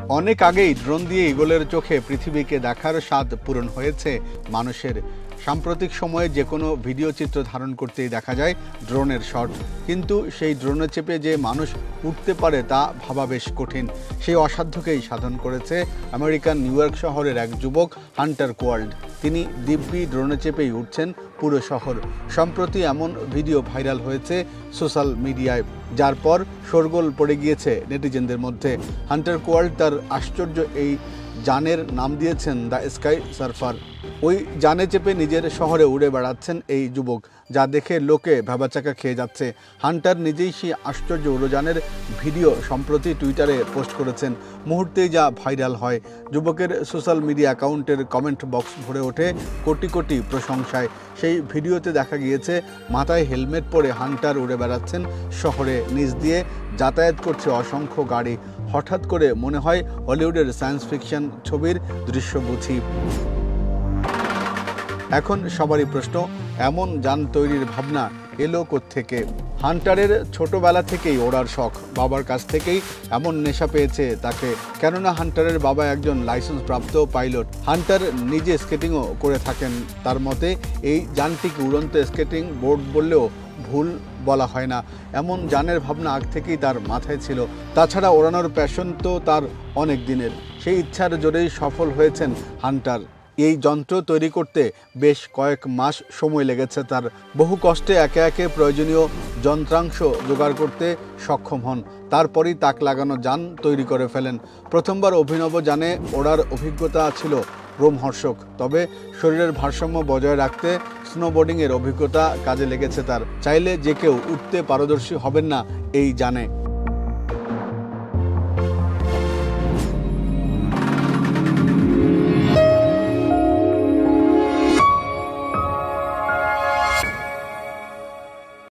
অনেক আগেই ড্রোন দিয়ে ঈগলের চোখে পৃথিবীকে দেখার স্বাদ পূরণ হয়েছে মানুষের। সাম্প্রতিক সময়ে যে কোনো ভিডিও চিত্র ধারণ করতেই দেখা যায় ড্রোনের শট, কিন্তু সেই ড্রোনে চেপে যে মানুষ উঠতে পারে তা ভাবা বেশ কঠিন। সেই অসাধ্যকেই সাধন করেছে আমেরিকান নিউ ইয়র্ক শহরের এক যুবক হান্টার কোয়াল্ড। তিনি দিব্যি ড্রোনে চেপেই উঠছেন পুরো শহর। সম্প্রতি এমন ভিডিও ভাইরাল হয়েছে সোশ্যাল মিডিয়ায়, যার পর শোরগোল পড়ে গিয়েছে নেটিজেনদের মধ্যে। হান্টার কোয়াল্ড তার আশ্চর্য এই যানের নাম দিয়েছেন দ্য স্কাই সার্ফার। ওই যানে চেপে নিজের শহরে উড়ে বেড়াচ্ছেন এই যুবক, যা দেখে লোকে ভ্যাবাচাকা খেয়ে যাচ্ছে। হান্টার নিজেই সেই আশ্চর্য উড়োযানের ভিডিও সম্প্রতি টুইটারে পোস্ট করেছেন। মুহূর্তেই যা ভাইরাল হয়। যুবকের সোশ্যাল মিডিয়া অ্যাকাউন্টের কমেন্ট বক্স ভরে ওঠে কোটি কোটি প্রশংসায়। সেই ভিডিওতে দেখা গিয়েছে মাথায় হেলমেট পরে হান্টার উড়ে বেড়াচ্ছেন শহরে, নিচ দিয়ে যাতায়াত করছে অসংখ্য গাড়ি। হঠাৎ করে মনে হয় হলিউডের সায়েন্স ফিকশন ছবির দৃশ্য বুঝি। এখন সবারই প্রশ্ন, এমন যান তৈরির ভাবনা এলো কোত্থেকে? হান্টারের ছোটবেলা থেকেই ওড়ার শখ, বাবার কাছ থেকেই এমন নেশা পেয়েছে তাকে। কেননা হান্টারের বাবা একজন লাইসেন্সপ্রাপ্ত পাইলট। হান্টার নিজে স্কেটিংও করে থাকেন। তার মতে এই যানটিকে উড়ন্ত স্কেটিং বোর্ড বললেও ভুল বলা হয় না। এমন যানের ভাবনা আগ থেকেই তার মাথায় ছিল। তাছাড়া ওড়ানোর প্যাশন তো তার অনেক দিনের। সেই ইচ্ছার জোরেই সফল হয়েছেন হান্টার। এই যন্ত্র তৈরি করতে বেশ কয়েক মাস সময় লেগেছে তার। বহু কষ্টে একে একে প্রয়োজনীয় যন্ত্রাংশ জোগাড় করতে সক্ষম হন। তারপরই তাক লাগানো যান তৈরি করে ফেলেন। প্রথমবার অভিনব যানে ওড়ার অভিজ্ঞতা ছিল রোমহর্ষক। তবে শরীরের ভারসাম্য বজায় রাখতে স্নোবোর্ডিংয়ের অভিজ্ঞতা কাজে লেগেছে তার। চাইলে যে কেউ উঠতে পারদর্শী হবেন না এই যানে।